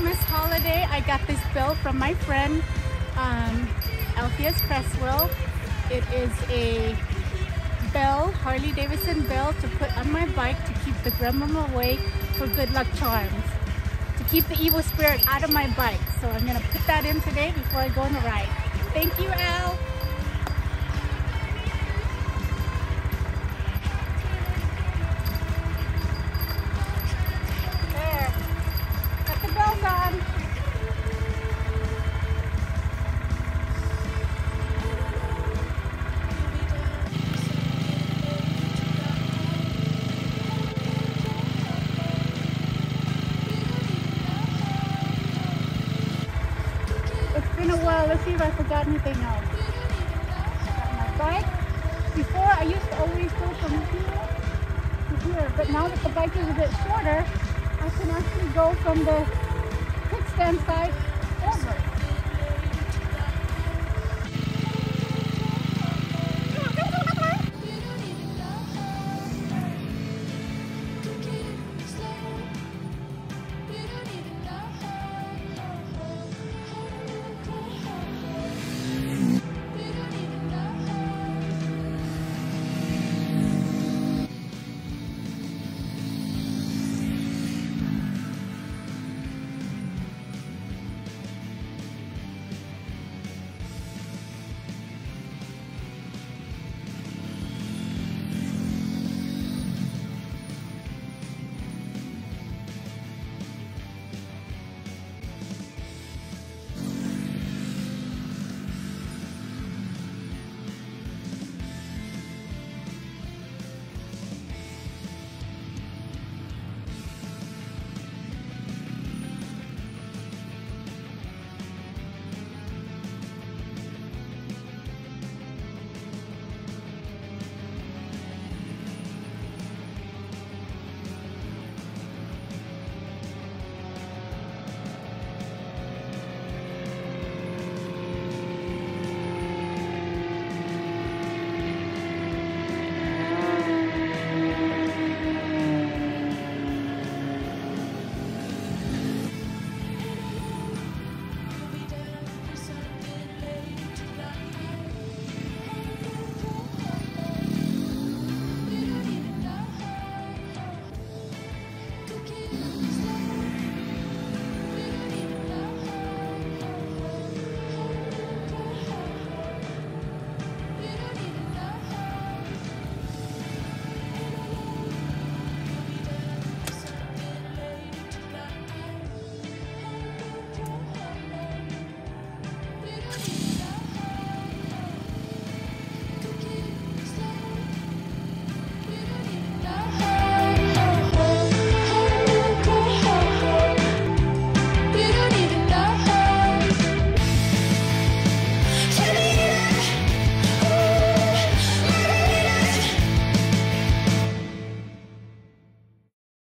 Christmas holiday, I got this bell from my friend Althea's Cresswell. It is a bell, Harley Davison bell, to put on my bike to keep the gremlin away for good luck charms, to keep the evil spirit out of my bike. So I'm going to put that in today before I go on the ride. Thank you, Al. There, got the bells on. It's been a while. Let's see if I forgot anything else. Got my bike. Before, I used to always go from here to here, but now that the bike is a bit shorter, I can actually go from the kickstand side over.